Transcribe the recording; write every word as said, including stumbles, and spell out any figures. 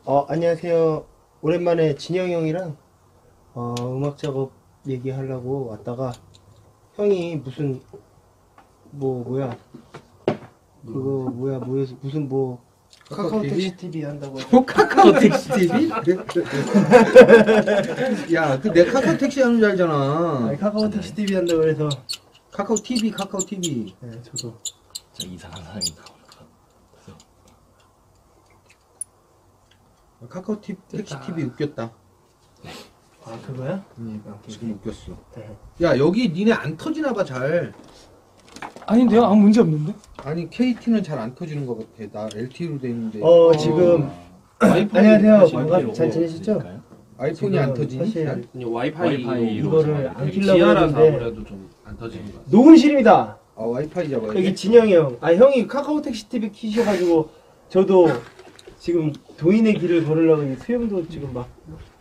어, 안녕하세요. 오랜만에 진영 형이랑 어, 음악 작업 얘기하려고 왔다가 형이 무슨 뭐 뭐야 그거 뭐야 뭐 무슨 뭐 카카오 택시 티비 한다고 해서 뭐 카카오 택시 티비? 야, 그 내 카카오 택시 하는 줄 알잖아. 아니, 카카오 택시 티비 한다고 해서 카카오 티비, 카카오 티비. 네, 저도 진짜 이상한 사람이 나오는 카카오 티, 택시 티비 웃겼다. 아 그거야? 응, 지금 웃겼어. 네. 야, 여기 니네 안 터지나 봐, 잘. 아닌데요? 아무 문제 없는데? 아니, 케이티는 잘 안 터지는 것 같아. 나 엘티이로 돼 있는데. 어 지금 와이파이 안녕하세요. 하시는 반갑- 거 잘 지내셨죠? 있을까요? 아이폰이 안 터지니? 사실 잘? 그냥 와이파이 와이파이로 이거를 안 키려고 지하라서 했는데 아무래도 좀 안 터지는 것 같아요. 녹음실입니다. 아, 와이파이 잡아야 돼. 여기 진영이 형. 아 형이 카카오 택시 티비 키셔가지고 저도 지금 도인의 길을 걸으려고 이 수염도 지금 막